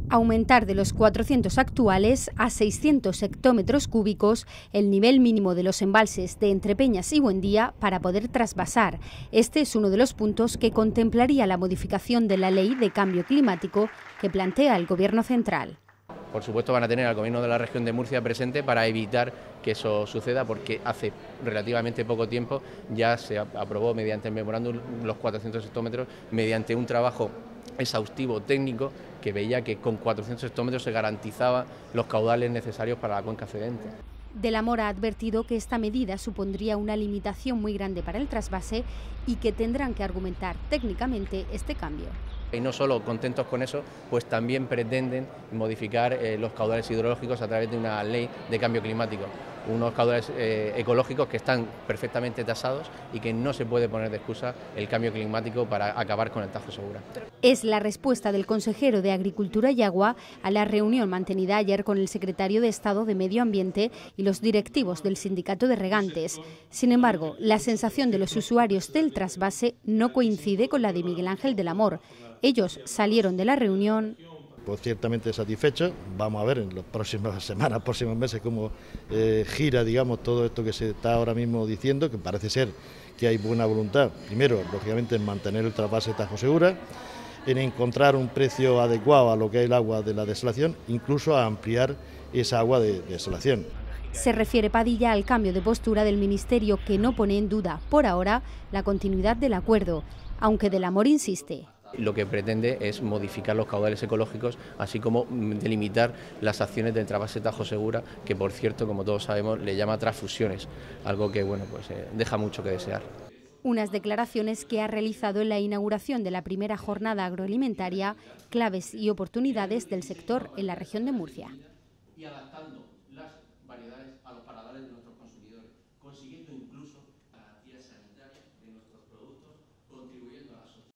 Aumentar de los 400 actuales a 600 hectómetros cúbicos el nivel mínimo de los embalses de Entrepeñas y Buendía para poder trasvasar. Este es uno de los puntos que contemplaría la modificación de la Ley de Cambio Climático que plantea el Gobierno central. Por supuesto van a tener al Gobierno de la región de Murcia presente para evitar que eso suceda, porque hace relativamente poco tiempo ya se aprobó mediante el memorándum los 400 hectómetros mediante un trabajo exhaustivo técnico que veía que con 400 hectómetros se garantizaban los caudales necesarios para la cuenca cedente. De la Mora ha advertido que esta medida supondría una limitación muy grande para el trasvase y que tendrán que argumentar técnicamente este cambio. Y no solo contentos con eso, pues también pretenden modificar los caudales hidrológicos a través de una ley de cambio climático. Unos caudales ecológicos que están perfectamente tasados y que no se puede poner de excusa el cambio climático para acabar con el Tajo Segura. Es la respuesta del consejero de Agricultura y Agua a la reunión mantenida ayer con el secretario de Estado de Medio Ambiente y los directivos del Sindicato de Regantes. Sin embargo, la sensación de los usuarios del trasvase no coincide con la de Miguel Ángel del Amor. Ellos salieron de la reunión pues ciertamente satisfechos. Vamos a ver en las próximas semanas, próximos meses cómo gira, digamos, todo esto que se está ahora mismo diciendo, que parece ser que hay buena voluntad, primero, lógicamente, en mantener el trasvase Tajo Segura, en encontrar un precio adecuado a lo que es el agua de la desalación, incluso a ampliar esa agua de desalación. Se refiere Padilla al cambio de postura del Ministerio, que no pone en duda, por ahora, la continuidad del acuerdo, aunque del Amor insiste. Lo que pretende es modificar los caudales ecológicos, así como delimitar las acciones del trasvase Tajo Segura, que por cierto, como todos sabemos, le llama transfusiones, algo que bueno, pues deja mucho que desear. Unas declaraciones que ha realizado en la inauguración de la primera jornada agroalimentaria, claves y oportunidades del sector en la región de Murcia. Y adaptando las variedades a los paladares de nuestros consumidores, consiguiendo incluso